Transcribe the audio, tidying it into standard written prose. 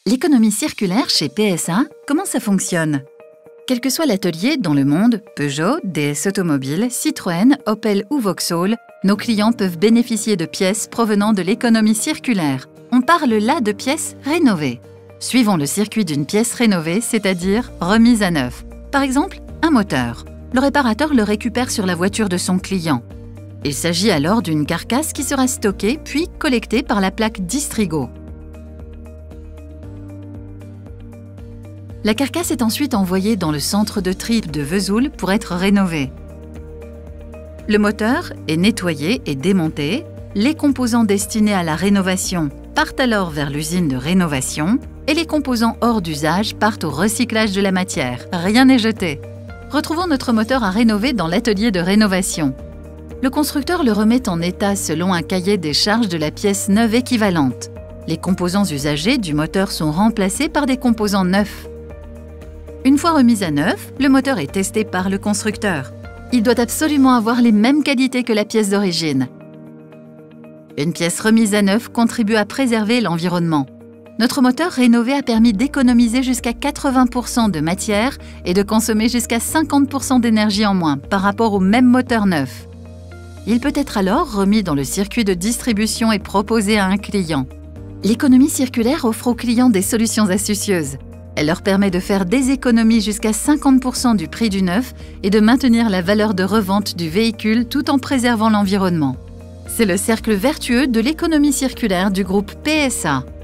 L'économie circulaire chez PSA, comment ça fonctionne? Quel que soit l'atelier dans le monde, Peugeot, DS Automobile, Citroën, Opel ou Vauxhall, nos clients peuvent bénéficier de pièces provenant de l'économie circulaire. On parle là de pièces rénovées. Suivons le circuit d'une pièce rénovée, c'est-à-dire remise à neuf. Par exemple, un moteur. Le réparateur le récupère sur la voiture de son client. Il s'agit alors d'une carcasse qui sera stockée puis collectée par la plaque Distrigo. La carcasse est ensuite envoyée dans le centre de tri de Vesoul pour être rénovée. Le moteur est nettoyé et démonté. Les composants destinés à la rénovation partent alors vers l'usine de rénovation et les composants hors d'usage partent au recyclage de la matière. Rien n'est jeté. Retrouvons notre moteur à rénover dans l'atelier de rénovation. Le constructeur le remet en état selon un cahier des charges de la pièce neuve équivalente. Les composants usagés du moteur sont remplacés par des composants neufs. Une fois remis à neuf, le moteur est testé par le constructeur. Il doit absolument avoir les mêmes qualités que la pièce d'origine. Une pièce remise à neuf contribue à préserver l'environnement. Notre moteur rénové a permis d'économiser jusqu'à 80% de matière et de consommer jusqu'à 50% d'énergie en moins par rapport au même moteur neuf. Il peut être alors remis dans le circuit de distribution et proposé à un client. L'économie circulaire offre aux clients des solutions astucieuses. Elle leur permet de faire des économies jusqu'à 50% du prix du neuf et de maintenir la valeur de revente du véhicule tout en préservant l'environnement. C'est le cercle vertueux de l'économie circulaire du groupe PSA.